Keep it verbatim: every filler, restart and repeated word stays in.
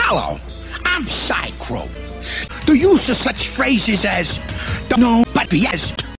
Hello, I'm Psychro. The use of such phrases as don't know but yes